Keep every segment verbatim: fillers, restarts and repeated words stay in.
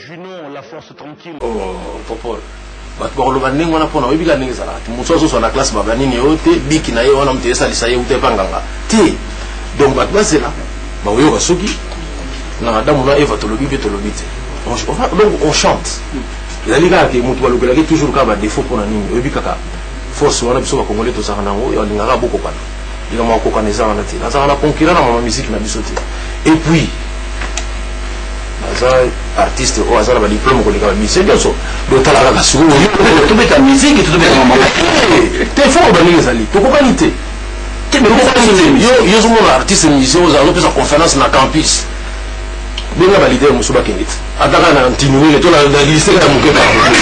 Junon, la force tranquille. Oh, Popol. Bato ba ndenge wana pona oyebika ndenge ezala moto azoso na classe babanini oyo te biki na ye wana moto esalisa ye ute panganga te donc bato bazela baoyoka soki na adamu na eva tolobi mpe tolobi te donc on chante ezali kaka ke moto balokelaki toujours kaka badefo mpona nini oyebi kaka force wana biso bakongole tozaka nango alingaka bokokana likambo akokana eza wana te nazaka na concurrent na mama musique na biso te et puis artiste ou azala ba diplôme ko leka ba musique bien so do tala ka su to beta musique to beta mama te fo ba ni ezali to ko qualité te me ko yo yo zo mo artiste musicien oza lo pesa conférence na campus benga ba leader musuba kenit ataka na ntinuni to la lycée ka mukeka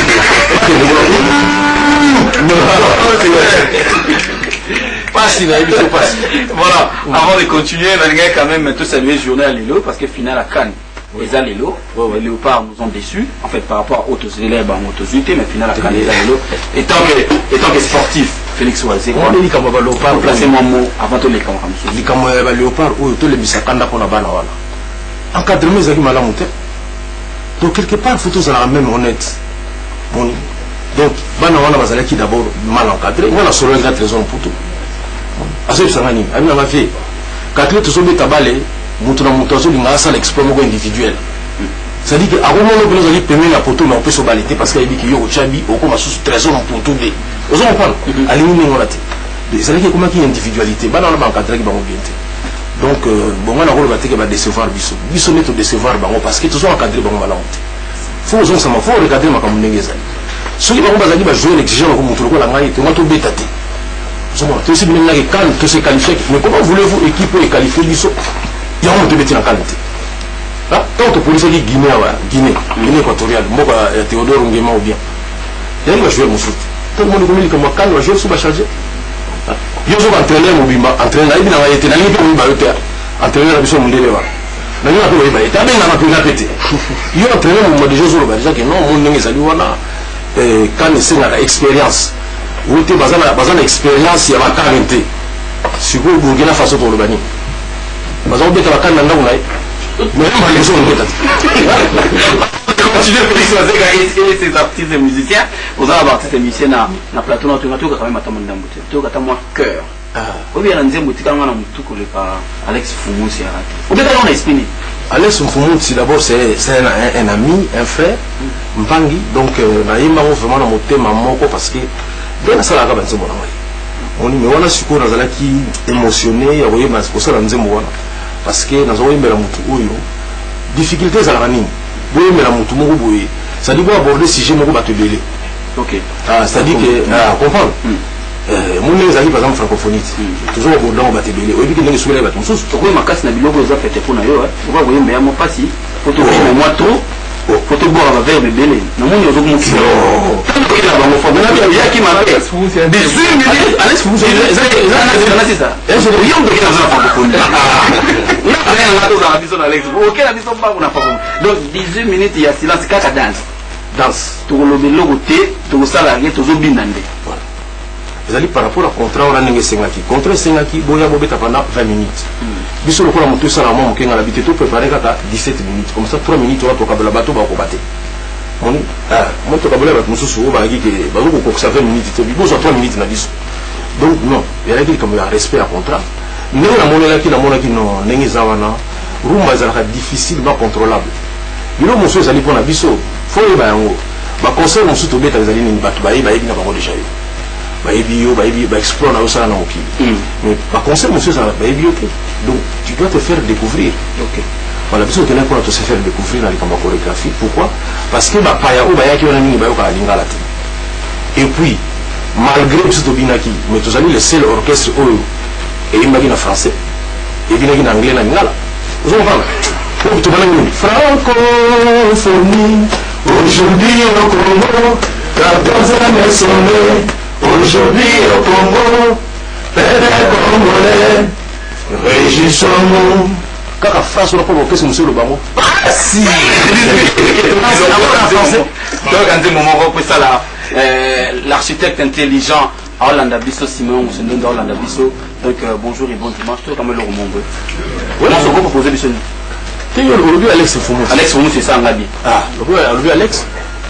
passe na biso passe voilà avant de continuer on a quand même tout saluer journée à Lilo parce que final à Cannes. Les Alélo, les léopards nous ont déçus, en fait par rapport aux autres élèves, aux autres unités, mais finalement les Alélo, étant que, étant que sportif, Félix Ouazé, on dit comme un léopard, placez mon mot avant tous les camps comme ça. Il comme un léopard ou tous les bisakanda qu'on a bana wala. Encadrement les animaux la montée. Donc quelque part, il faut tous la même honnête. Donc bana wala bazala qui d'abord mal encadré, on a solo quatre raisons pour tout. Assez ça mani, ami na ma fille. Quatre les tous sont tabalé. Moutona moutazo linga sa l'exploit individuel. C'est-à-dire que avant mon obélo zali pemé la poto mais on peut se balayer parce qu'il dit que yo chabi au comme sous trésor pour tout les. Vous comprenez? Aligné ngona te. C'est-à-dire que comment qui individualité bana na banque qui ba mobiente. Donc bon on a rôle baté que ba décevoir biso. Biso neto décevoir bango parce que tous encadré bango malante. Faut aux ça faut regarder ma comme ndenge zali. Ceux qui bango bazali ba jouer l'exigence comme moutolo ko la ngai te ngato betate. Vous comprenez? C'est même là que quand que se qualifier mais comment voulez-vous équipe et qualifier biso? Il y a un peu de qualité. Tant que police dit Guinée, Guinée, Guinée équatoriale, moi Théodore Ngema ou bien. Il y a un joueur Moussou. Tout le monde dit que moi, quand le joueur sous chargé, il y a un entraîneur Mobimba, entraîneur, il y a un été, il y a un entraîneur à Bissau Mundele. Il y a un entraîneur qui a pété. Il y a un entraîneur qui a déjà joué que non, mon nom est Zaliwana, quand c'est une expérience. Où tu as une expérience, il y a une qualité. Si vous voulez la façon pour le bannir. Mais on peut faire un mais les gens continuer et ces artistes et musiciens, vous avez artistes et musiciens na plateau na tu quand même attendre ndambuté. Tu as moi cœur. Ou bien on dit mutika ngana mutuko le pa Alex Fumusi arati. Ou bien on a expliqué. Alex Fumusi d'abord c'est c'est un, un ami, un frère, Mpangi donc na yimba vraiment na motema moko parce que bien ça la ka banze mona. On dit mais on a suko na zala ki émotionné ya voyer mas ko ça la nzembo wana. Parce que nous avons eu la moutou difficulté à la ligne. Vous avez la moutou boye. Ça dit qu'on aborder si j'ai mon bateau belé. Ok. Ah, c'est-à-dire que ah, comprendre. Mon les amis par exemple francophonie. Toujours abordant au bateau belé. Oui, que nous sommes les bateaux. Sauf que ma casse n'a bilogo za fait pour na yo. On va voir mais moi pas si. Photo mais moi trop. Photo boire avec verbe belé. Non mon yo zo mon kilo. Tant que la bango faut bien il y a qui m'appelle. Des une minute. Allez, vous vous c'est ça. Et je rien de que ça francophonie. Donc dix-huit minutes il y a silence kaka danse danse tout le logo té tout salarié tout binande voilà vous allez par rapport à contrat on a ningé sengaki contrat sengaki boya bobeta pendant vingt minutes biso lokola moto sala mo mokenga la bité tout préparer kata dix-sept minutes comme ça trois minutes on va toka la bateau ba ko baté on ah moi toka bola ba mususu ba gi ke ba ko ko vingt minutes te biso trois minutes na biso donc non il y a comme un respect à contrat mais la monnaie qui la monnaie qui non nengi zawana rumba zalaka difficilement contrôlable bilo moso ezali pona biso fo ba yango ba conseil mosu to beta ezali ni batu ba yebi na bango déjà yo ba yebi yo ba yebi ba explore na osala na mokili mais ba conseil mosu ezala ba yebi ok donc tu dois te faire découvrir ok voilà biso que na pour te se faire découvrir na likamba chorégraphie pourquoi parce que ba paya o ba yaki wana ningi ba yo ka lingala te et puis malgré tout to binaki mais tous amis le seul orchestre oyo et il m'a dit en français et il m'a dit en anglais na lingala. Vous comprenez? Francophonie, aujourd'hui au Congo, quatorze années sont nées, aujourd'hui au Congo, père congolais, régissons-nous. Quand la France n'a pas évoqué ce monsieur le Bango, ah si! Donc, à un moment, on peut ça là, l'architecte intelligent, Orlando Bisso, Simon, on se donne d'Orlando Bisso. Donc, bonjour et bon dimanche, tout comme le Roumon. Oui, on se peut proposer Bisso. Tu le vu Alex Foumou. Alex Foumou, c'est ça, Ngabi. Ah, le vu Alex.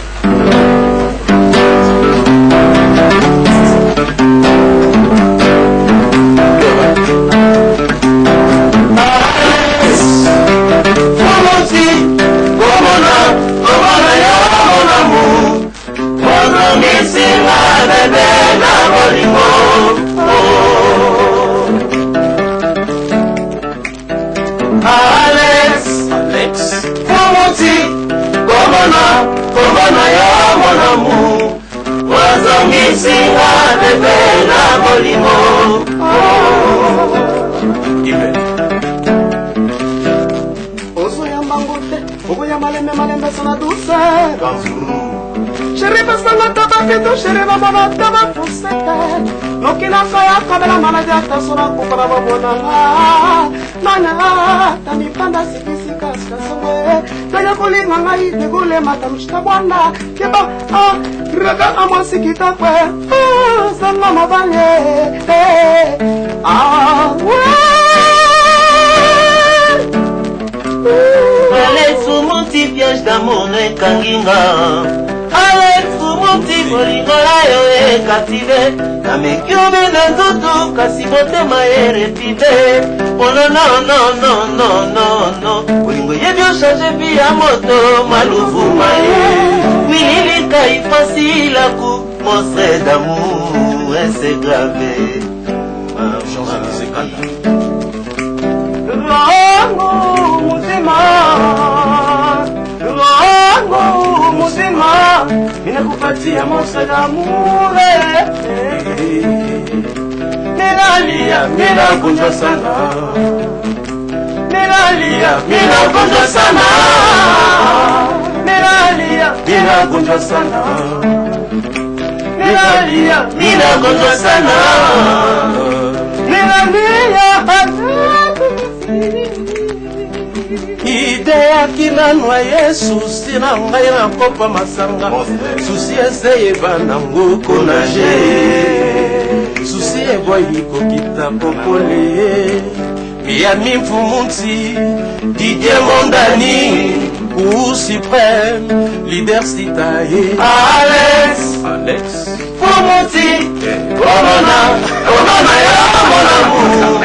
Chérie, parce que l'on t'a pas fait tout, chérie, maman, on t'a pas poussé. Donc, il a fait comme la maladie, t'as son coup pour la bonne. Nana, t'as mis panda, c'est ici, casse, casse, t'as y'a collé, nana, il dégoulé, madame, je t'abonne. Qui va, ah, regarde à moi, c'est qui t'a fait. Ah, ça m'a valé. Ah, ouais. Alex Foumouti piège d'amour ne kanginga. Alex Foumouti bolingola yo e kative. Kamekiome na nzutu kasi motema e repive. Oh non non non non non non non. Bolingo yebi o change vi ya moto maluvu mae. Mililika y facile à coup. Monstre d'amour et c'est gravé. Rango muzima, rango muzima, ninakupatia mosa d'amour. Minalia, minakunja sana, minalia, minakunja sana, minalia, minakunja sana, minalia, minakunja sana, minalia. Idea kinanwa Yesu sina ngai na kopa masanga. Susi eseye bana ngoko na je. Susi eboy hikokita popole. Miami Mfumunti, Didier Mondani, ou suprême, leader citaye. Alex, Alex Foumouti, Omona, Omona ya mon amour.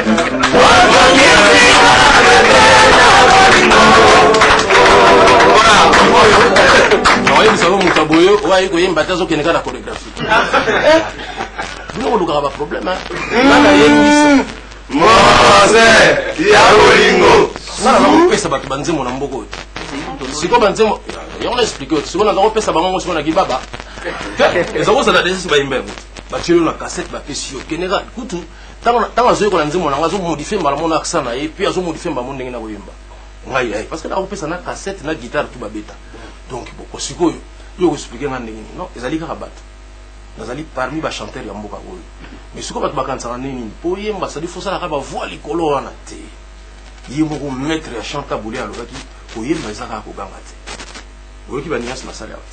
Nous savons que Mutaboyo, ouais, il y a une bataille qui n'est pas la chorégraphie. Nous avons un problème. Mose, Yabolingo. Ça, on peut se battre dans mon ambogo. Si comme on explique, si on a un peu ça, on a un gibaba. Les autres, ça a déjà été fait. Bah, tu as une cassette, bah, pesio. Général, écoute, tant que je connais mon langage, je modifie mon accent et puis je modifie mon nom na wimba. Ngai parce que là on peut ça na cassette na guitare tout babeta. Donc beaucoup siko yo yo expliquer na ndenge non, ezali ka battre. Nazali parmi ba chanteurs ya mboka oyo. Mais siko battu bakanza nini po yemba ça dit faut ça la ba voix likolo wana te. Yembo ko maître ya chanta boulé alors ki po yemba ezaka ko ganga te. Oyo ki ba nias na sala ya.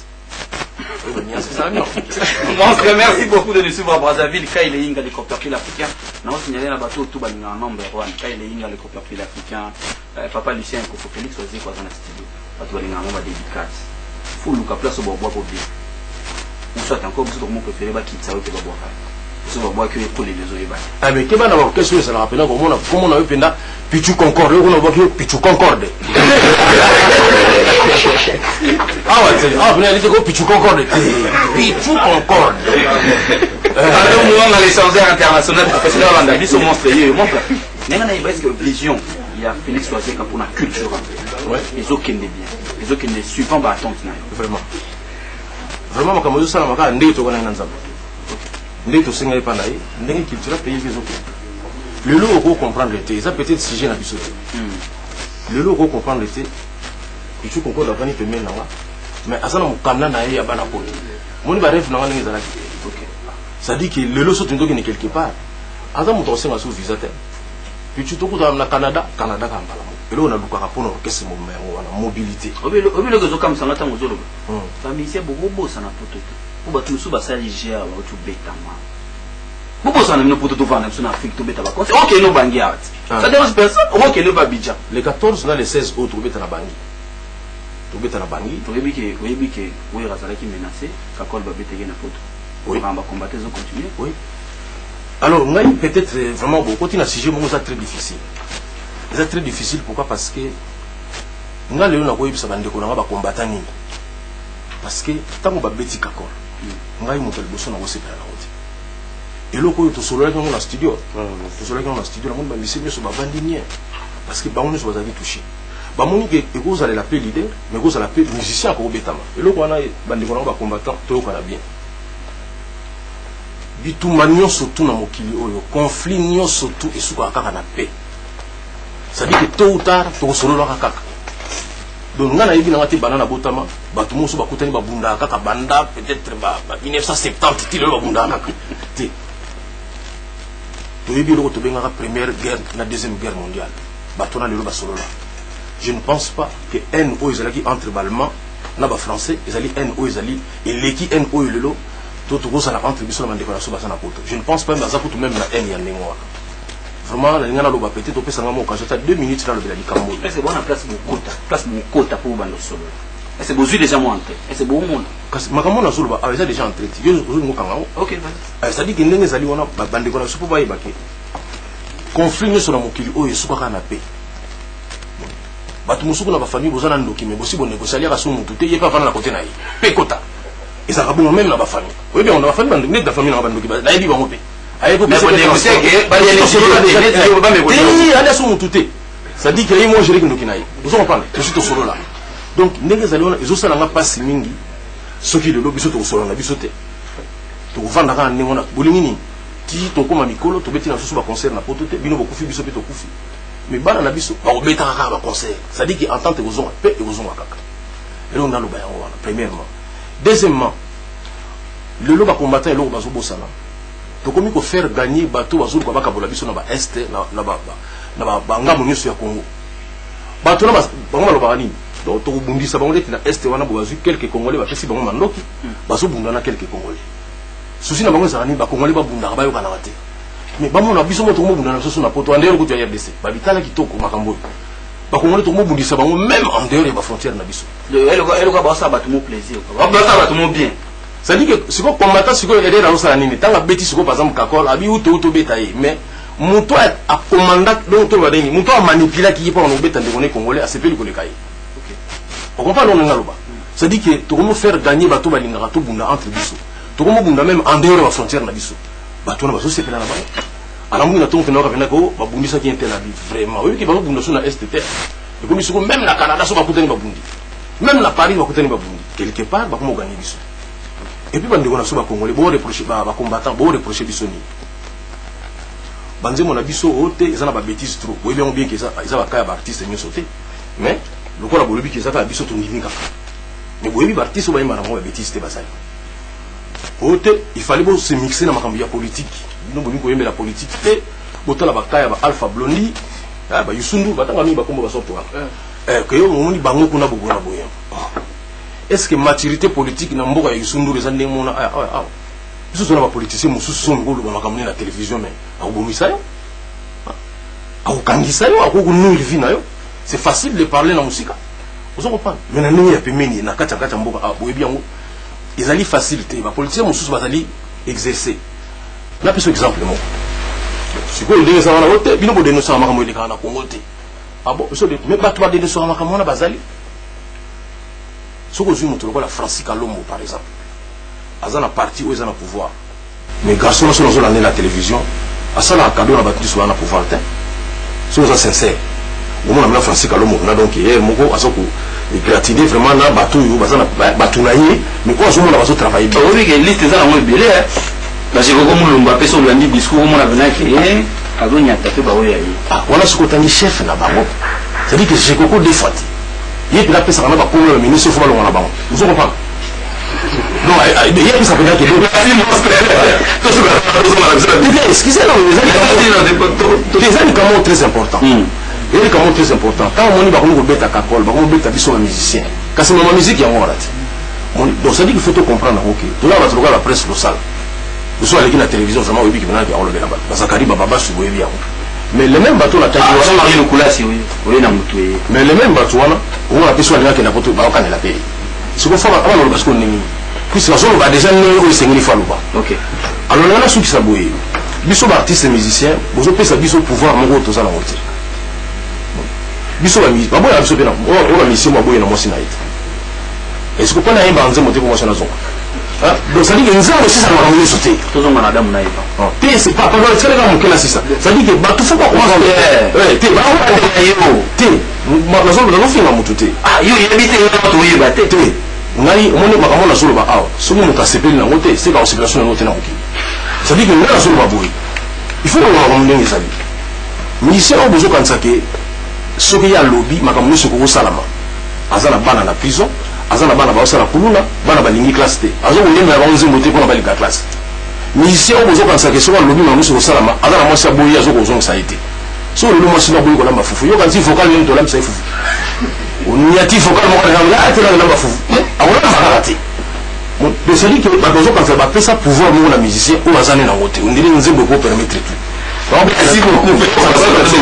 Merci beaucoup de nous suivre à Brazzaville. Kaile Inga, les coopératifs africains. Nous avons signalé la bateau tout en number one. Kaile Inga, les coopératifs africains. Papa Lucien, Kofo Félix, aussi quoi dans la studio. Bateau les namons va dédicace. Faut nous place au bois pour bien. Ou soit encore, vous mon préféré, bah quitte ça ou que va boire. Vous va boire que les coups les oreilles. Ah mais qu'est-ce qu'on a qu'est-ce que ça rappelle comment on a comment on a eu penda Pichu Concorde, on a voit que Pichu Concorde. Ah ouais, ah vous allez dire Pichu Concorde. Pichu Concorde. Alors nous on a les censeurs internationaux professionnels en David sont monstrueux. Montre. N'est-ce pas parce que vision, il y a Félix Oisé pour la culture. Ouais. Les autres qui ne bien. Les autres qui ne suivent pas attendre. Vraiment. Vraiment comme ça ça m'a ndé to kana nzamba. Ndé to singa epanda yi, ndenge culture pays les autres. Le lot pour comprendre le thé, ça peut-être sujet na biso. Le lot pour comprendre le thé. Pichu Concorde a gagné premier nanga. Mais asana mukamna na ye ya bana poto. Moni ba rêve nanga ndenge zalaki. OK. Ça dit que le lot saute ndoko ne quelque part. Asa muto osenga sous visa te. Pichu to kuta na Canada, Canada ka mbala mo. Elo na luka rapona orchestre mo mengo wana mobilité. Obelo obelo ko zoka msanga tango zolo. Famille c'est beaucoup beau ça na poto. Pour battu sous ba saligea wa tu betama. Pourquoi ça n'a pas de vendre en Afrique, tout bête à vacances? Ok, nous bangi art. Ça dérange personne. Ok, nous pas Bidjan. Les quatorze, là, les seize autres, tout bête à la bangi. Tout bête à la bangi. Vous voyez que, vous voyez que, vous voyez Razala qui menacé, Kakol va bête à la photo. Oui. On va combattre, ils ont continué. Oui. Alors, moi, peut-être vraiment beaucoup de sujets, mais c'est très difficile. C'est très difficile, pourquoi? Parce que nous avons eu ça va combattre. Parce que tant qu'on va bêter Kakol, nous avons eu le bosso dans le séparé. Et là, quand on solo dans le studio, on solo dans le studio, on va essayer de se battre parce que on ne se va pas toucher. Bah mon idée, vous allez l'appeler leader, mais vous allez l'appeler musicien encore bétama. Et là, on a bandé on va combattant, tout on a bien. Bitu manio surtout dans mokili oyo, conflit nio surtout et sous kaka na paix. Ça dit que tôt ou tard, tu solo la kaka. Donc ngana yebi na ngati banana botama, batu musu bakutani babunda kaka banda peut-être ba mille neuf cent soixante-dix tilo babunda kaka. Ti. Tu yebi loko to benga première guerre, la deuxième guerre mondiale. Batona le ba solo là. Je ne pense pas que N O Izalaki entre Balman, na ba français, Izali N O Izali et l'équipe N O Lelo. Tout le monde a contribué à la décoration de la poto. Je ne pense pas que ça coûte même la haine. Vraiment, la ligne a peut-être au Pessanga Moka. J'étais deux minutes dans le village du Cameroun. C'est bon, la place mon quota. Place mon quota pour Bando Solo. C'est beau, déjà monté. C'est beau, mon. Ma camarade Zulu a déjà entré. Je suis au Kangao. Ok, ça dit que nous allons avoir une bande de décoration pour y baquer. Conflit sur la Mokili, oh, il y a super canapé. Batumusuku na famille, vous en avez un document. Vous avez négocié à son moutou. Il n'y a pas de la côté naïe. Pécota. Et ça va même dans la famille. Oui, bien, on a fait une famille dans la famille. Il y a des gens qui ont été. Ça dit que moi, je suis là. Vous en parlez. Je suis au solo là. Donc, les alliés, ils ont ça n'a pas si mingi. Ceux qui le lobby sont au solo, on a vu sauter. Donc, vous vendez un néon à Boulingini. Si tu comme Mikolo, tu mets un sous concert, n'a pas tout. Bino beaucoup fi, biso péto koufi. Mais ban na biso, on met un concert. Ça dit qu'en tant que vous ont paix et vous ont caca. Et là, on a le bain, premièrement. Deuxièmement, le loba combattant et le loba zobosana. Donc, comme il faut faire gagner bateau bazou kwa baka bolabiso na ba est na na ba na ba banga monyo sur Congo. Bateau na ba banga loba bani. Donc, to bundisa bango leti na est wana bobazu quelques Congolais ba pesi bango mandoki, bazo bundana quelques Congolais. Souci na bango zani ba Congolais ba bundaka ba yo kana wate. Mais ba mona biso moto mo bundana soso na poto andero ko ya R D C. Ba bitala kitoko makambo. Ba Congolais to mo bundisa bango même en dehors de ba frontière na biso. Le elle elle ko ba sa ba tout mon plaisir. Ba sa ba tout mon bien. Ça dit que si vous combattez, si vous êtes dans le nini, tant que bêtise, par exemple, Kakol, abi ou tout bétail, mais mon toit a commandé, donc tout va dire, mon toit a manipulé qui est pas en obéta de monnaie congolais à ce pays que le cahier. On comprend l'on est là-bas. Ça dit que tout le monde faire gagner bateau balingara tout bunda entre bisous. Tout le monde bunda même en dehors de la frontière na bisou. Bateau na bateau c'est là là-bas. Alors nous n'attendons que nous revenons que ba bundi ça qui est Tel Aviv vraiment. Oui qui va bunda sur la est terre. Et comme ils même la Canada ça va coûter ba bundi. Même la Paris va coûter ba bundi. Quelque part va comment gagner bisou. Et puis, quand on a souvent Congolais, on reproche les combattants, on reproche les bisoni. Banze mon abisso haute, ils ont pas bêtise trop. Oui, bien bien que ça, ils ont pas artiste mieux sauté. Mais le corps a voulu que ça va abisso ton niveau. Mais vous voyez, artiste, on va y avoir bêtise, c'était pas ça. Haute, il fallait se mixer dans ma cambia politique. Nous voulons aimer la politique. Et autant la bataille, Alpha Blondie, bah Yusundu, bah tant que nous, bah comment va sortir. Eh, que yo, on dit bango qu'on a beaucoup na boya. Est-ce que maturité politique n'a pas eu son dos les années mon ah ah ah ce sont les politiciens qui sont au dans la télévision mais à Obomisa à Okangisa à Ogunnu Livina c'est facile de parler dans la musique vous comprenez mais non il y a pas meni na kata kata mboka ah boye bien ils allaient faciliter les politiciens mususu bazali exercer na peso exemple moi si vous les gens na wote bino bo dénoncer makambo ile kana Congo te ah bon so mais ba to ba dénoncer makambo na bazali. Ce que je montre, la Francis Kalombo par exemple, ils ont un parti où ils ont un pouvoir. Mais garçons sont dans la télévision, à ça la cadeau la battu sur un pouvoir. Si vous êtes sincère, au moins la Francis Kalombo, on a donc hier, moko, à ce que gratiné vraiment na bateau, bazana batounaye, mais quoi, je me la travailler bien. Oui, les listes là, on est bien. Parce que comme on l'a fait sur le discours, on a venu qui est, à venir à taper, bah oui, ah, voilà ce qu'on a chef là-bas. C'est-à-dire que j'ai beaucoup de fois. Il y a des personnes qui ont le ministre de la banque. Vous comprenez? Non, il y a des personnes qui ont excusez-moi, les médicaments très importants. Les médicaments très importants. Quand on dit qu'on va à Kakol, on va à un musicien. Quand c'est ma musique, il y a un donc ça dit qu'il faut tout comprendre. Ok. Tout là, on va trouver la presse locale. soit avec la télévision vraiment oui qui maintenant qui a enlevé là-bas parce que Kariba Baba se voyait bien mais les mêmes bateaux la télévision marié le coulage oui oui na mutué mais les mêmes bateaux là on a pu soit là qui n'a pas tout ba on la paye ce qu'on fait avant le parce qu'on est puisque on va déjà nous c'est une fois là-bas OK alors là ceux qui s'abouillent biso artistes et musiciens vous avez ça biso pouvoir mon tout ça la moitié biso ba mi ba boya biso pena on a mission ba boya na mosi na ite est-ce que pas na yimba nze moté ko mosi na zonga ah donc ça dit que nzambo si ça va nous sauter tout zonga na damu na iba oh té c'est pas pas c'est là mon kela sisa ça dit que ba tout faut pas commencer ouais té ba on yo té ma la zone la finga mutu té ah yo yebite yo to yeba té té ngai omone ba kamona solo ba awa somo muta sepeli na ngote c'est ka osipelation na ngote na ngoki ça dit que là solo ba boui il faut qu'on va ndenge ça dit musicien au besoin quand ça que ce qu'il y a lobby makambo ce ko salama azana bana na prison azana bana ba osala kuluna bana ba lingi classe té azo kolemba ba onze moté pour ba linga classe musicien au besoin quand ça que ce lobby makambo ce ko salama azana mo sa boyi azo ko zonga ça été so le mo sina boyi ko lamba fufu yo quand il vocal ni to lamba ça fufu on y a ti vocal mo kana la te la lamba fufu awona farati de celui qui ba besoin quand ça va ça pouvoir mo la musicien ou azana na ngote on dirait nzembo ko permettre tout donc merci beaucoup merci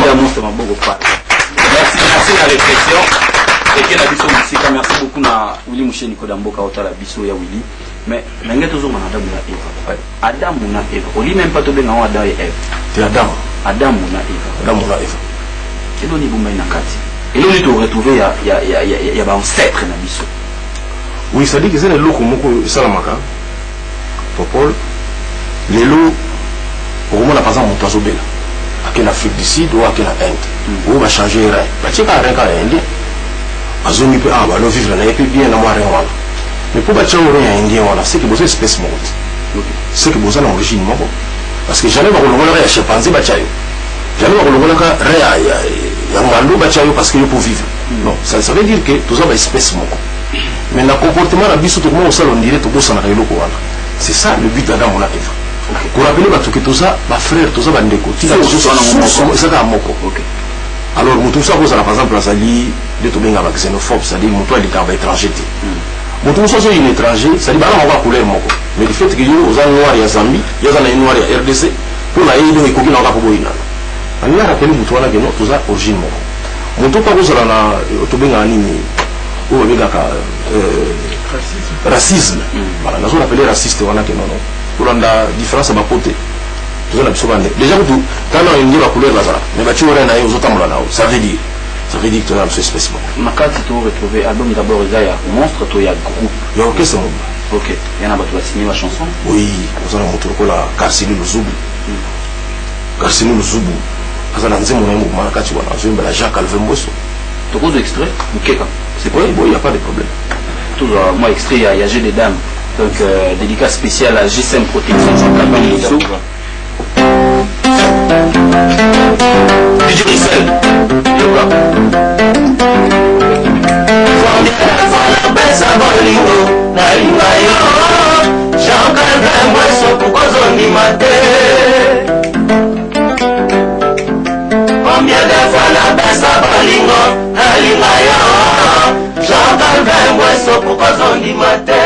merci la réflexion et que la biso musique merci beaucoup na Willy Mouché Nicolas Mboka otala biso ya Willy mais nange toujours na Adam na Eva Adam na Eva oli même pas to benga Adam et Eva c'est Adam Adam na Eva Adam na Eva et donc ni bomba na kati et là on te retrouver ya ya ya ya ba ancêtre na biso oui ça dit que c'est le loko moko salamaka popol les lots au moins la par exemple mon oiseau bela à l'Afrique du Sud ou à l'Inde où va changer rien bah tu as rien qu'à l'Inde azumi peut ah bah le vivre là et puis bien la moire voilà mais pour battre un indien voilà c'est que vous êtes espèce morte c'est que vous avez l'origine moi parce que jamais vous le voulez chez chimpanzé bachayo jamais vous le voulez rien il y a un loup bachayo parce que pour vivre non ça ça veut dire que tout ça va espèce moko mais le comportement la biso tout le monde au salon dirait tout ça na kilo ko voilà c'est ça le but d'Adam on a fait pour rappeler que tout ça ma frère tout ça va ndeko tu as ça ça moko alors mutu ça cause par exemple la sali de to benga ba xénophobe ça dit mutu ali ka ba étranger mutu ça c'est un étranger ça dit ba on va couleur moko mais le fait que yo aux noirs ya Zambie ya za na noir ya R D C pour la yendo ikoki na ka boyina ani na rappelé mutu wana que non tout ça origine moko mutu pas cause la na to benga nini ou benga ka racisme voilà na zo appeler raciste wana que non non pour la différence à ma côté déjà tout quand on dit la couleur là mais bah tu vois là aux autres ça veut dire ça veut dire que tu as ce espèce ma carte tu retrouver album d'abord il y a monstre toi il y a groupe il y a orchestre ok il y en a tu vas signer la chanson oui vous allez montrer que la Karsini Luzubu Karsini Luzubu parce que dans un moment où quand tu vois dans une belle Jacques Alvin Bosso tu poses extrait ou quelque c'est quoi il n'y a pas de problème toujours moi extrait il y a G des dames donc euh, dédicace spécial à G cinq Protection Jean-Calvin Bosso D J Rissel Yoga Pesa bolingo na linga yo Jean-Calvin Bosso kukozondi mate Combien de fois la pesa bolingo na linga yo Jean-Calvin Bosso kukozondi mate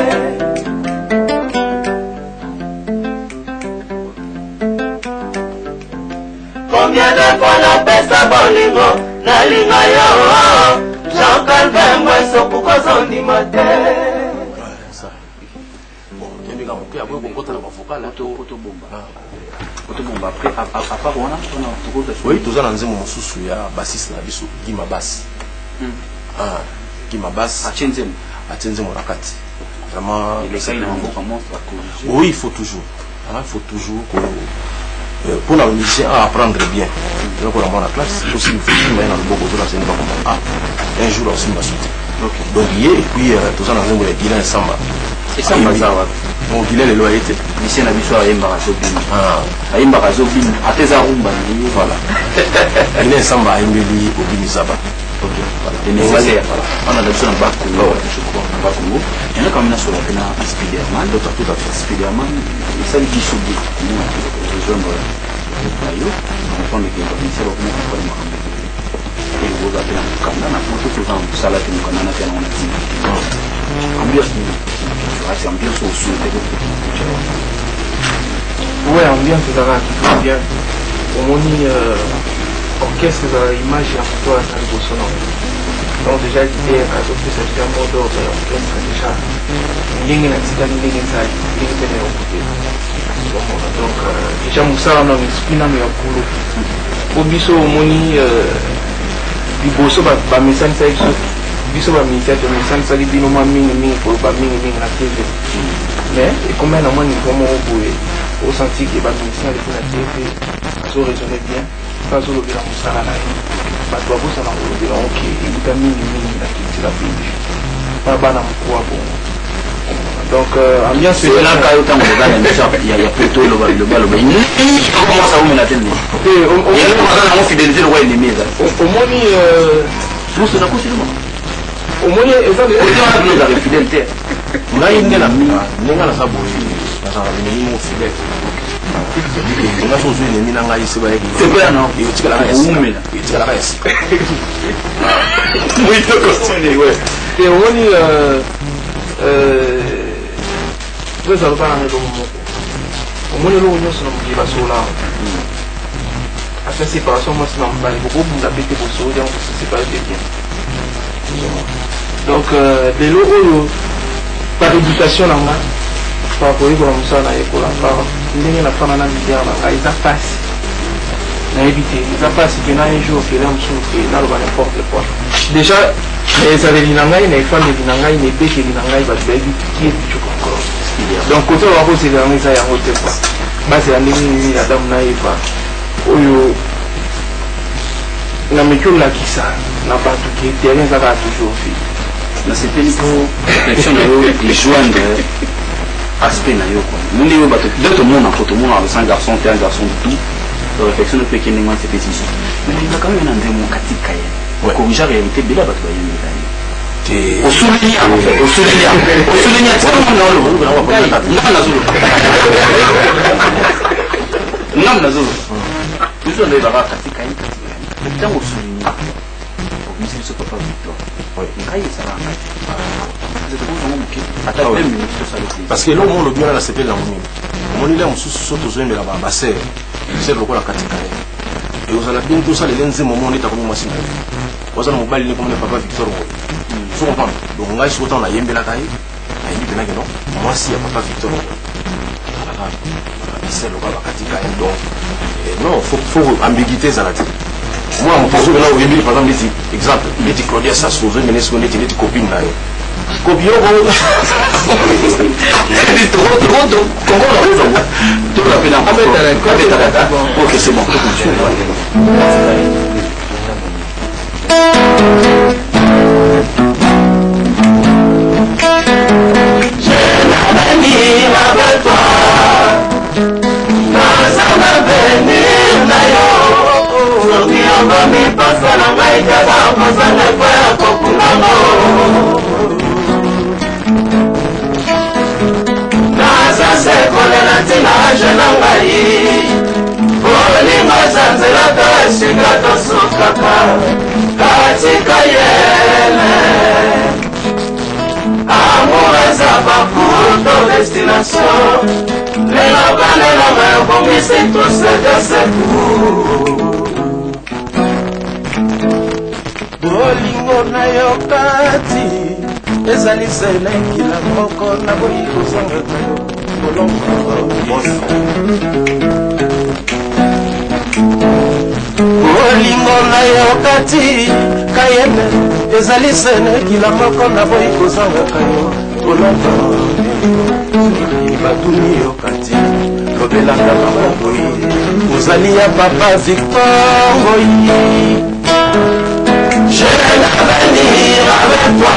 Combien de fois la pesa bolingo na linga yo Jean-Calvin Bosso kukozondi mate ça bon tu as beaucoup à beaucoup de vocal là tout tout bomba tout bomba après à part on a on a oui tout ça dans un mususu ya bassiste na biso Gima Bass ah Gima Bass a Tenzem a Tenzem rakati vraiment il est ça il a un beau monstre oui il faut toujours il faut toujours que pour la musicien à apprendre bien donc on a la classe aussi il faut mais dans le beaucoup de la scène pas comme ah un jour aussi ma suite donc hier et puis tout ça dans un les Guilain Samba et Samba ça va donc Guilain les loyautés musicien na biso ayemba razobin ah ayemba razobin ateza rumba voilà Guilain Samba ayembeli obini zaba ok voilà c'est nécessaire voilà on a besoin de bac je crois bac Congo il y en a quand même sur la pena Spiderman d'autres tout à fait Spiderman et ça dit soubi rejoindre ayo on prend les commissaires au moment pour le moment et vous avez un canal na pour tout temps ça là que nous canal na fait on a dit ambiance ni tu vois c'est ambiance au sud Ouais, ambiance ezalaka toujours bien omoni orchestre ezala image ya moto aza liboso na donc déjà l'idée azopesa déjà mot d'ordre ya orchestre déjà ndenge natikali ndenge ezali ndenge pene ya okotela donc déjà mosala na esprit nano ya bolo po biso omoni liboso bamesanisaki biso biso baminisateur mesanisaki bino mwa mingimingi koloba mingimingi na tv mais ekomai na mwa niveau moko boye osenti ke baminisien aleki na tv azoraisonne bien mpe azolobela mosala na ye bato babosana kolobela oke ekuta mingimingi na culture ya pays mpa bana mokuwa bongo donc ambiance elaka yo ntango ozana ya poto elobaloba okomasa omela te ndeaza nango fidélité lokwa ennemi eza omoni susu nakosilima omoni ezaa fidélité ngai nde na ndenge naza boye nazalaka ennemi mo fidèle nga so ozwi ennemi na ngai se bayekitikalaka esi te omoni po ezaloba nanga eloko moko omoni eloko nyonso na mokili basola asa séparation mwasi na mobali bokobunda pe te bosolo yango bosesepare te bien donc lelo oyo par éducation na nga par koyekola mosala nayekola par ndenge nafana na milliard na ngai eza pasi nayebi te eza pasi pena un jour kele mosusu ke naloba n'importe quoi déjà na ezaleli na ngai na efandeli na ngai na ebekeli na ngai bato bayebi kie bicuka encore donc kote oyo bakozela yango eza yango te quoi bazela ndenge nini adamu na eva oyo na meki olakisa na bato ke terrain ezaka toujours fi nasepeli po réflexion na yo ejoindre aspect na yo moni oyo bato nde tomona po tomona un garçon te un garçon de tout réflexion ne peut kende ngwa sepetisi mais elaka oyo na ndemo katika ye corrige réalité bela bato bayemela ye osoulinia osoulinia osoulinia ngam nazolo biso ndebaka katika ye katika ye ntango osoulinia okomisi biso papa victor ngai ezalaka parce que eloko mo olobi wana nasepeli yango mingi omoni le mosusu so tozoyembela basere ser lokola katika ye ekozala bini tosalela nzembo mo neti akomi mwasi na ye oza na mobali ne komona papa victor boye so comprendre donc ngai siko ntango nayembelaka ye nayebi penake non mwasi ya papa victor boye ser lokola bakatika ye donc non faut ambiguïté ezala te moi moto ozobela oyembeli par exemple neti exemple neti claudia sasso ozomene siko neti neti copine na yo copine oko ok c'est bon bolingo na yo kati ezali selekila moko na boyi kozongaka yo bolongo bolingo na yo kati kayene ezali selekila moko na boyi kozongaka yo bolongo batuni yo kati lobelanga maboyi ozali ya papa Victor Ngoyi. J'ai l'avenir avec toi,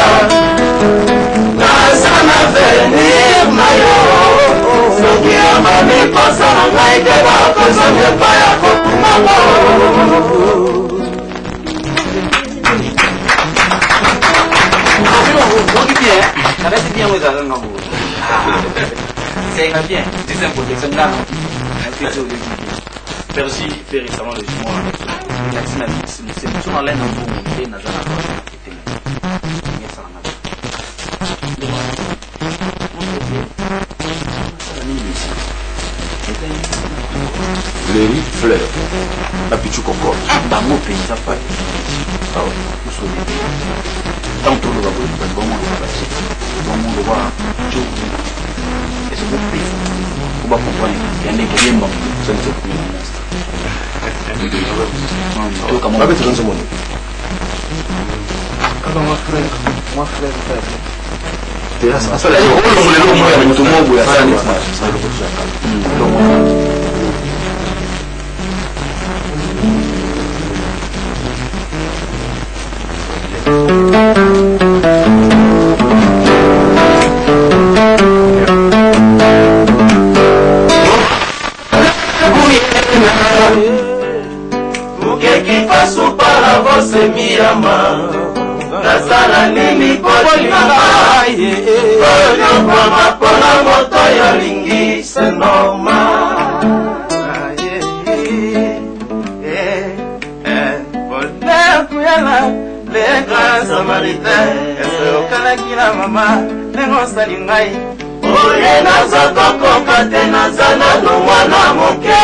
dans un avenir maillot. Soki amami kosa na ngai te bakozonga epai ya kokumamo. oki bien kabasi bien ezalaka nga bo senga bien deuxième protection ngano nakiso oleki bien persi pe récemment le jumon nakisi na so na lene mbongo mpe naza na etele ngesalanga Fleuri, fleur. La pichu concorde. Bango penza pas. Ah ouais. Nous sommes des. Tant tout le monde va bon monde va passer. Bon monde va. Tout. Et c'est pour plus. On va comprendre. Il y a des problèmes. Ça ne fait plus. Tout comme on va mettre dans ce monde. Quand mon frère, mon frère frère. C'est là ça. Ça là, on le le monde ya mutu mo ya sana. Ça le coup ça. Mukeki pasu para você me ama. Nasala nini polima Oyo mama pona moto ya lingi c'est normal. Bonheur kuyala le grand samaritain. Ese okalaki na mama nengo sali ngai. Oye nazoto koka te nazala no mwana moke.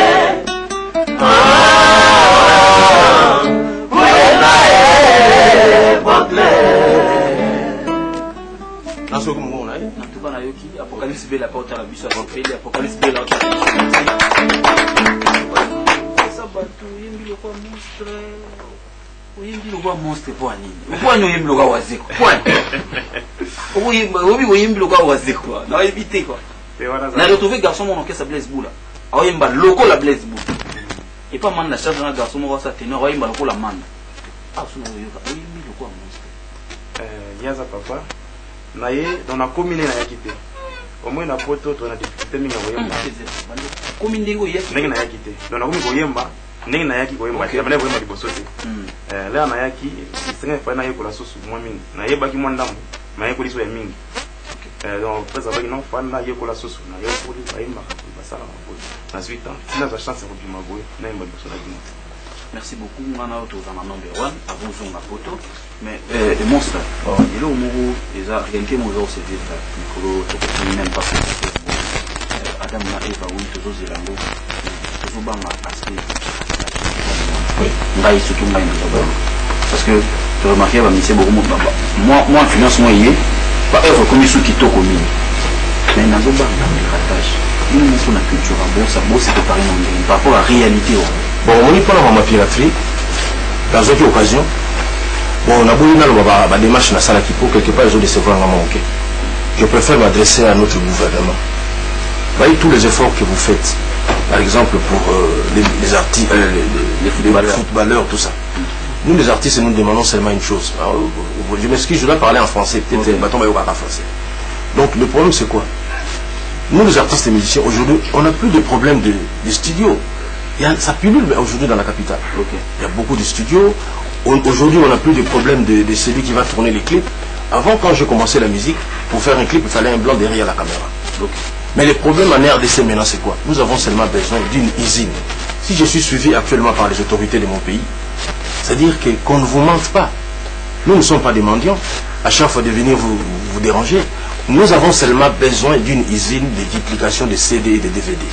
Apocalypse B la porte à la bus avant fait Apocalypse B la porte à la ça batou yimbi le quoi monstre yimbi le quoi monstre pour nini pour nous yimbi le quoi wazeko point oui oui yimbi le quoi wazeko na éviter quoi na retrouver garçon mon orchestre Blaise Boula a yimba loko la Blaise Boula et pas man la charge na garçon mon ça teneur a yimba loko la man ah sous yoka yimbi le quoi monstre euh yaza papa na ye dans la commune na yakité au moins na poto to na difficulté mingi koyemba komi ndingo yaki ndenge na yaki te donc na komi koyemba ndenge na yaki koyemba te bana koyemba liboso te eh là na yaki singa fa na yekola susu mwa mingi na yebaki mwa ndambo na yekoli so ya mingi eh donc pesa baki non fa na yekola susu na yekoli bayemba basala maboy na suite sina za chance ko bima boy na yemba liboso na bima. Merci beaucoup, Mwana Auto dans la number one, à vous sur ma photo. Mais, euh, les monstres, il est au Mourou, ils ont quelqu'un qui m'a dit, c'est vite, Nicolas, tu peux même pas faire ça. Adam na Eva, oui, toujours Zélango, toujours Banga, aspect. Oui, là, il se tourne là, parce que, tu remarques, il c'est beaucoup de moi, moi, en finance, moi, il est, pas œuvre comme ceux qui t'ont commis. Mais, dans le Banga, il rattache. Il nous montre la culture, bon, ça, bon, c'est préparé par rapport à la réalité. Bon, on y parle de ma piraterie. Dans une occasion, bon, on a beau la démarche dans la salle qui peut quelque part ils ont décevoir un manqué. Je préfère m'adresser à notre gouvernement. Voyez tous les efforts que vous faites, par exemple pour euh, les, les artistes, euh, les, les, footballeurs. les footballeurs, tout ça. Nous les artistes, nous demandons seulement une chose. Alors, je m'excuse, je dois parler en français, peut-être okay. Bâton en français. Donc le problème c'est quoi? Nous les artistes et musiciens, aujourd'hui, on n'a plus de problème de, de studio. Il y a, ça pullule aujourd'hui dans la capitale. Okay. Il y a beaucoup de studios. Aujourd'hui, on n'a plus de problème de, de celui qui va tourner les clips. Avant, quand je commençais la musique, pour faire un clip, il fallait un blanc derrière la caméra. Okay. Mais le problème en R D C maintenant, c'est quoi? Nous avons seulement besoin d'une usine. Si je suis suivi actuellement par les autorités de mon pays, c'est-à-dire que, qu'on ne vous mente pas. Nous ne sommes pas des mendiants. À chaque fois de venir vous, vous déranger, nous avons seulement besoin d'une usine de duplication de C D et de D V D.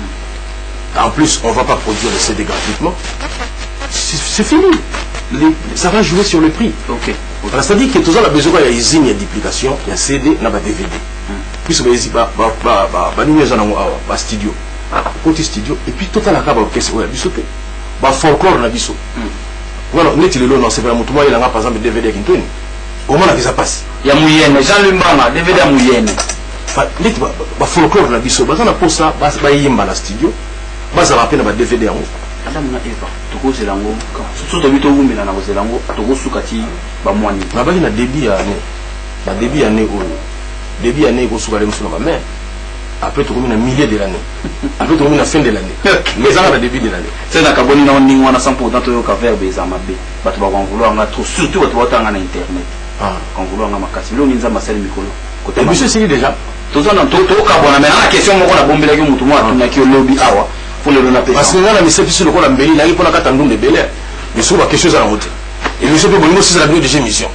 En plus, on ne va pas produire les C D gratuitement. C'est fini. Les, ça va jouer sur le prix. Okay. Okay. C'est-à-dire que tout ça, on a besoin de usine, il y a duplication, il y a C D, il y a D V D. Puis, on va dire, bah, bah, bah, bah, nous, nous avons un studio. Côté studio, et puis, tout à la carte, qu'est-ce que c'est? Bah, folklore, on a dit ça. Voilà, on est le lot, non, c'est vraiment tout le monde, il y a par exemple D V D qui est comment on a ça passe? Il y a Mouyenne, Jean Lumbama, D V D à Mouyenne. Bah, folklore, on a dit ça. Bah, on a pour ça, bah, il y a un studio. Baza rappelle na D V D yango Adam na Eva toko zelango surtout bito ngumela na zelango toko sukati ba mwani na baki na débit ya ne ba débit ya ne oyo débit ya ne ko suka le musu na ba mais après toko mina milieu de l'année après toko mina fin de l'année mais ça na débit de l'année c'est na kaboni na ndingo wana cent pour cent to yo ka verbe za mabe bato ba ko vouloir nga trop surtout bato batanga na internet ah kon vouloir nga makasi lo ninza masali mikolo côté monsieur c'est déjà tozo na to to ka bona mais na question moko na bombela ki mutu mwa tuna ki lobby awa. Parce que là, on a mis ça sur le coup, on a mis là, il faut la catandon de Bel Air. Mais sur la question à la route. Et le chef de Bonimo, c'est la bio de émission.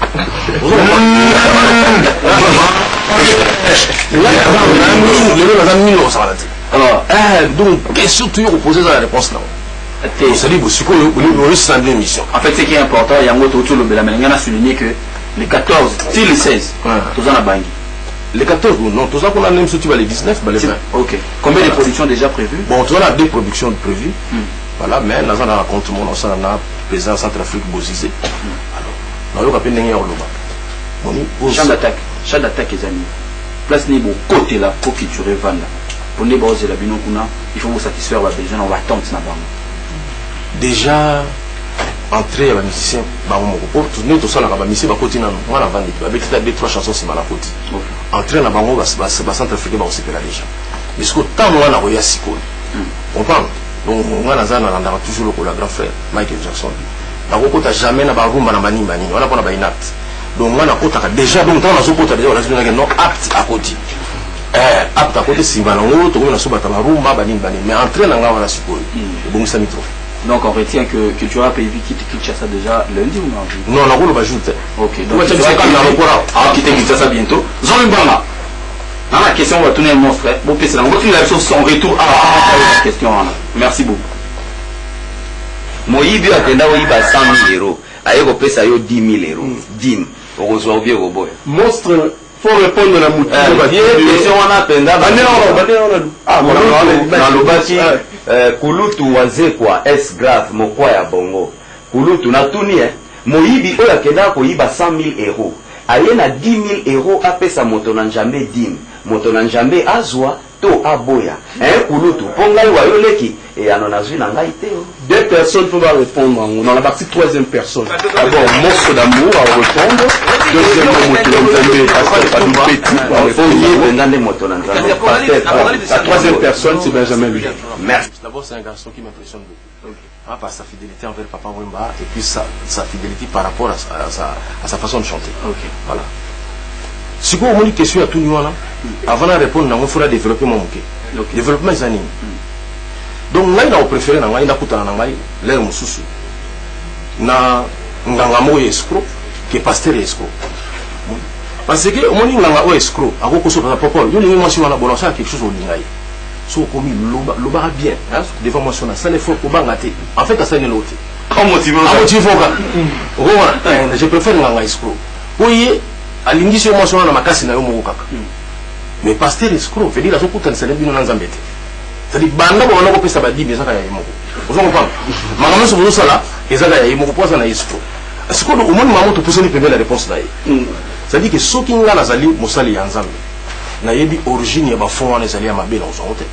Donc, question toujours opposée à la réponse là. C'est-à-dire que c'est une émission. En fait, ce qui est important, il y a un autre autour de la on a souligné que les quatorze, si les seize, tous en a bangi. Les quatorze, non, tous en a même si tu vas les dix-neuf, les vingt. Ok. Combien de productions déjà prévues? Bon, tu as deux productions prévues. Voilà, mais nous avons un compte, on a présent Centrafrique Bozizé. Alors, nous avons appelé Nengi Orloba. Champ d'attaque, champ d'attaque, les amis. Place Nebo, côté là, pour que tu revandes là. Pour les bases de la binokuna, il faut vous satisfaire les besoins, on va attendre ça. Déjà, entrer à la musicien, pour tourner tout ça, la musicien va continuer à la vendre. Avec deux trois chansons, c'est mal à côté. Entrer à la bango, va Centrafrique, va aussi faire déjà. Mais ce que tant on a royé à Sikol, on parle. Donc, on a toujours le grand frère, Michael Jackson. La route n'a jamais n'a pas roum à la mani mani, on a pas la inapte. Donc, on a déjà, donc, dans la zone, on a non apte à côté. Apte à côté, si on a un autre, on a souvent un roum à bani bani, mais entrer dans la Sikol, bon, ça m'y trouve. Donc on retient que, que tu as payé quitte Kinshasa déjà lundi ou mardi? Non, la roule va ajouter. Ok, donc tu vas quitter Kinshasa bientôt. Jean-Luc Banga, dans la question, on va tourner le monstre. Bon, c'est là, on continue la chose en retour à la question. Merci beaucoup. Moïbi a tenu à cent mille euros. Aïe, on peut ça dix mille euros. Dim, on reçoit bien au boy. Monstre, faut répondre à la mouture. Question on a peine ah, dans le bâti. Kulutu waze kwa S grave mokwa ya bongo. Kulutu na tuni eh. Moyibi oya keda ko yiba cent mille euros. Aye na dix mille euros apesa moto na njambe dim. Moto na njambe azwa to aboya. Eh Kulutu pongai wa yoleki et anona zui na ngai teo. Deux personnes peuvent répondre dans la partie troisième personne. D'abord, monstre d'amour à répondre. Deuxièmement, moto na njambe pas de petit. Moto na njambe. La troisième personne c'est Benjamin lui. Merci. D'abord, c'est un garçon qui m'impressionne beaucoup. Okay. Ah, par sa fidélité envers Papa Wemba et puis sa, sa fidélité par rapport à sa, à sa, à sa façon de chanter. Okay. Voilà. Si vous avez une question à tout le monde, avant de répondre, il faudra développer mon bouquet. Okay. Développement des animes. Mm. Donc, là, il a préféré, il a écouté l'air moussou. Na ngangamo escroc, qui est pasteur escroc. Parce que, au moins, il a escroc. À cause de ça, papa, il y a une émotion à la bonne, quelque chose au lingaï. So comme le bar bien devant moi sur la salle faut pour bangater en fait ça n'est l'autre en motivant en motivant voilà je préfère nganga escroc oui à l'ingi moi sur la makasi na yo mo kaka mais pasteur escroc veut dire la sokuta nsele bino na nzambete c'est dire banda bo na ko pesa ba dibi ezaka ya yimoko ozo comprendre mangamo so bozo sala ezaka ya yimoko poza na escroc est-ce que au moins maman te poser une première réponse là c'est dire que soki nga nazali mosali ya nzambe na yebi origine ya ba fond wana ezali ya mabe na ozote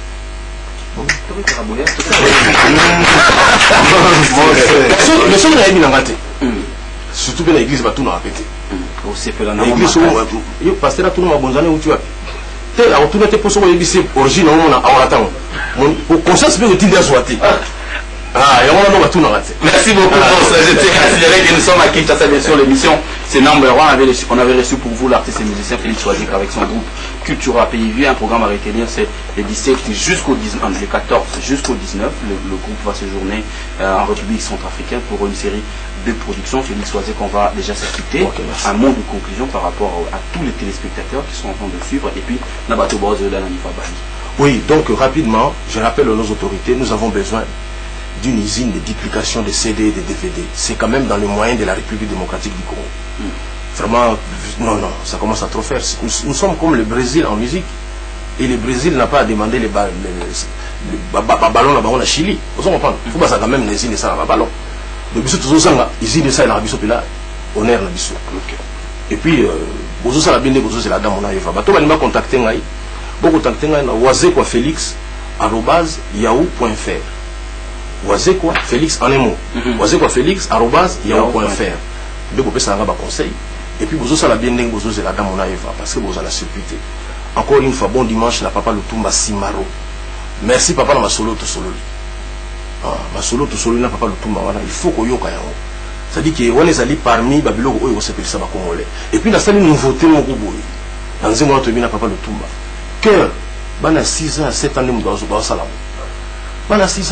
mais soki na yebi na ngate surtout pe na église batuna apete l'église yo pasteur atuna mabonzane uti wapi te atuna te poso yebi se origine na mona awatang au conscience be otindi aswati ah ya mona no batuna ngate. Merci beaucoup pour ça. Je tiens à signaler que nous sommes à Kinshasa, bien sûr, l'émission c'est number one. On avait reçu, on avait reçu pour vous l'artiste et musicien Félix Choisir avec son groupe Cultura Pays Vu. Un programme à retenir, c'est les dix-sept jusqu'au dix-neuf, les quatorze jusqu'au dix-neuf. Le, le groupe va séjourner euh, en République centrafricaine pour une série de productions. Félix Choisir qu'on va déjà s'acquitter. Okay, un mot de conclusion par rapport à tous les téléspectateurs qui sont en train de suivre. Et puis, Nabato Bozo Dananifa Bani. Oui, donc rapidement, je rappelle à nos autorités, nous avons besoin d'une usine de duplication de C D et de D V D. C'est quand même dans les moyens de la République démocratique du Congo. Mm. Vraiment, non, non, ça commence à trop faire. Nous, nous sommes comme le Brésil en musique. Et le Brésil n'a pas à demander les, ba les, les ba ba ballons là-bas à Chili. Vous comprenez? Il faut que ça quand même les usines de ça là ballon. Donc, bisous tous ensemble, usine de ça là, bisous là, honneur là, bisous. Et puis, bisous ça la bien, bisous c'est la dame on a eu. Bateau va nous contacter ngai. Beaucoup contacter ngai na wazé quoi Félix arobase yahoo point fr. Wazé quoi Félix en un mot. Wazé quoi Félix arobase yahoo point fr. Donc vous pouvez ça un conseil. Et puis vous ça la bien dingue vous c'est la dame on a eu parce que vous avez la sécurité. Encore une fois bon dimanche la papa Lutumba Simaro. Merci papa na masolo to solo. Ah masolo to solo na papa Lutumba wana il faut ko yoka yango. Ça dit que on est allé parmi babilo oyo ko sepelisa ba congolais. Et puis la salle nouveauté mon boy. Dans un mois to bina papa Lutumba. Cœur bana six ans à sept ans de mdozo ba sala. Merci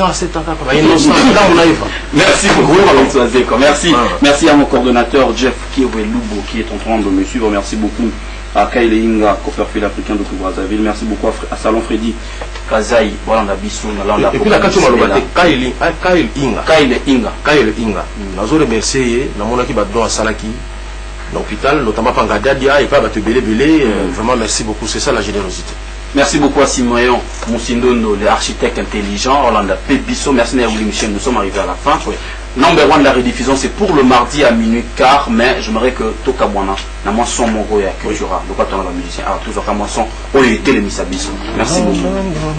beaucoup. Merci. Merci à mon coordonnateur Jeff Kiroué Lubo qui est en train de me suivre. Merci beaucoup à Kyle Inga, Copperfield africain de Brazzaville. Merci beaucoup à, à Salon Freddy. Kazaï, voilà, on a bisou, on a et puis la question malobate Kyle Kyle Inga. Kyle Inga. Kyle Inga. Nazo remercier na mona ki ba don salaki l'hôpital, notamment Pangadadia et pas ba te belé belé. Vraiment merci beaucoup, c'est ça la générosité. Merci beaucoup à Simoyon Moussindondo, l'architecte intelligent, Orlando Pépisso. Merci Néouli Michel, nous sommes arrivés à la fin. Oui. Number one de la rediffusion, c'est pour le mardi à minuit quart, mais j'aimerais que Tokabwana, na moi son mongo ya Kyojura, donc attends la musicien, alors toujours comme moi son, oh il était le Misabiso. Merci beaucoup.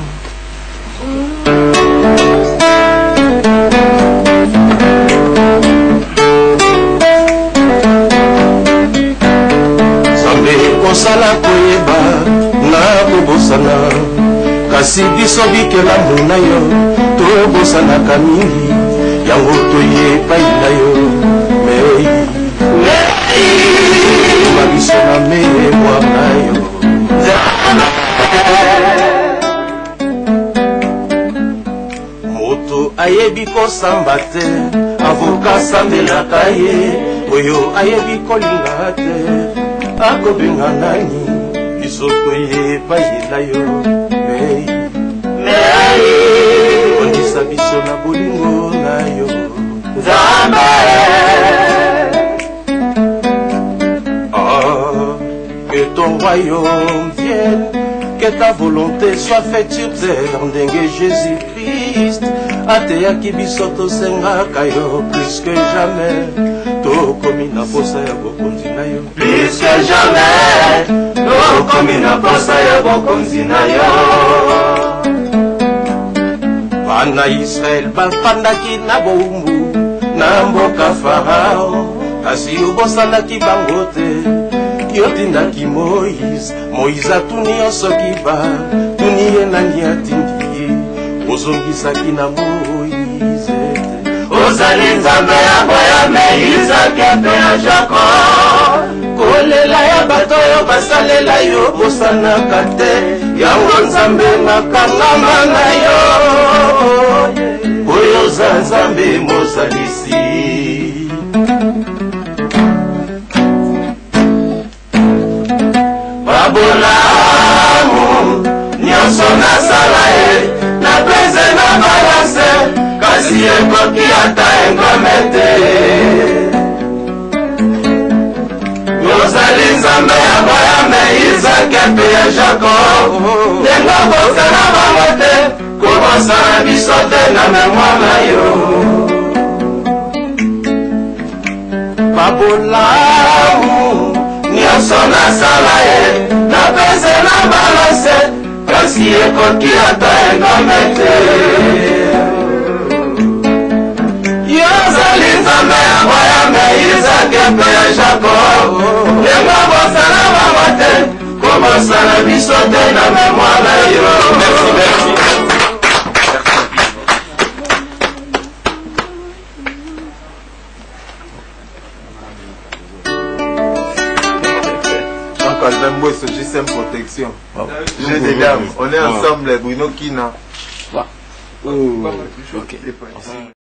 Kosala koyeba na kobosana kasi biso bikelamu na yo tobosanaka mingi yango toyepai na yo mei mabiso na memoire na yo moto ayebi kosamba te avoka sambelaka ye oyo ayebi kolinga te akobenga nani biso toyepai na yo mei ondisa biso na bolingo na yo nzambe. Oh, que ton royaume vienne, que ta volonté soit faite sur terre ndenge Jésus-Christ ateyaki biso tosengaka yo plus que jamais. Tokomi na posa ya bokonzi na yo plus que jamais. Tokomi na posa ya bokonzi na yo. Bana Israel bafandaki na bombu na mboka Farao kasi obosanaki bango te. Yotindaki Moïse, Moïse atuni yo soki ba tuni ye nani atindi ye ozongisaki na Moïse te. Ozali nzambe ya boyame Isaka mpe ya Jacob. Kolela ya bato oyo basalela yo bosanaka te yango nzambe nakangama na yo oyo oza nzambe mosalisi. Babolamu nyonso nasala ye napese na balase kasi ekoki ata engome te. Yozali nzambe ya boyame Isaka mpe ya Jacob. Ndenge okosala bango te kobosana biso te na memoire na yo. Babolamu nyonso nasala ye napese na balase kasi ekoki ata engome te. Yozali nzambe ya boyame Isaka mpe ya Jacob. Ndenge okosala bango te kobosana biso te na memoire na yo. Merci, merci. Albin Bosso, G C M Protection. Jeux des dames, on est ensemble, Bruno Kina. Ok.